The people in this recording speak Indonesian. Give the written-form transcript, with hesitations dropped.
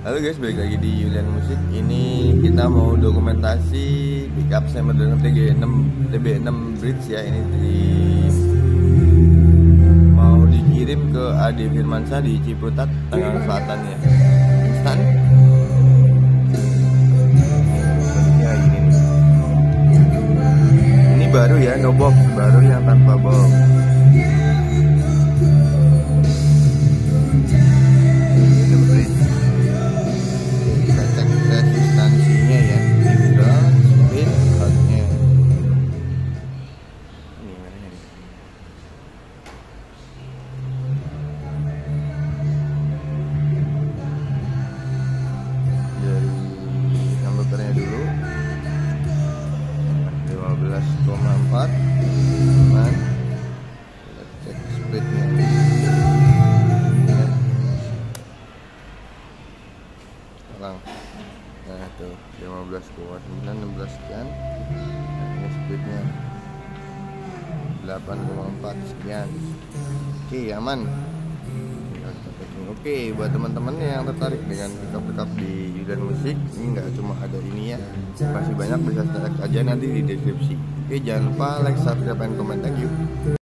Halo guys, balik lagi di Yulian Musik. Ini kita mau dokumentasi pickup Seymour dengan TB6 Bridge ya. Ini mau dikirim ke Ade Firmansyah di Ciputat, Tangerang Selatan ya. Instan. Ya, ini baru ya, no box, baru yang tanpa box. Resistansinya ya, neutral, spin, hotnya. Ini mana ini? Dari hamburgernya dulu 15,4. Aman. Kita cek splitnya. Sekarang. Nah tuh 15,9, 16 sekian. Ini speednya 8,4 sekian. Oke, aman. Oke, buat teman-teman yang tertarik dengan pickup di Yulian Musik, ini nggak cuma ada ini ya, masih banyak, bisa cek aja nanti di deskripsi. Oke, jangan lupa like, subscribe, dan komen. Thank you.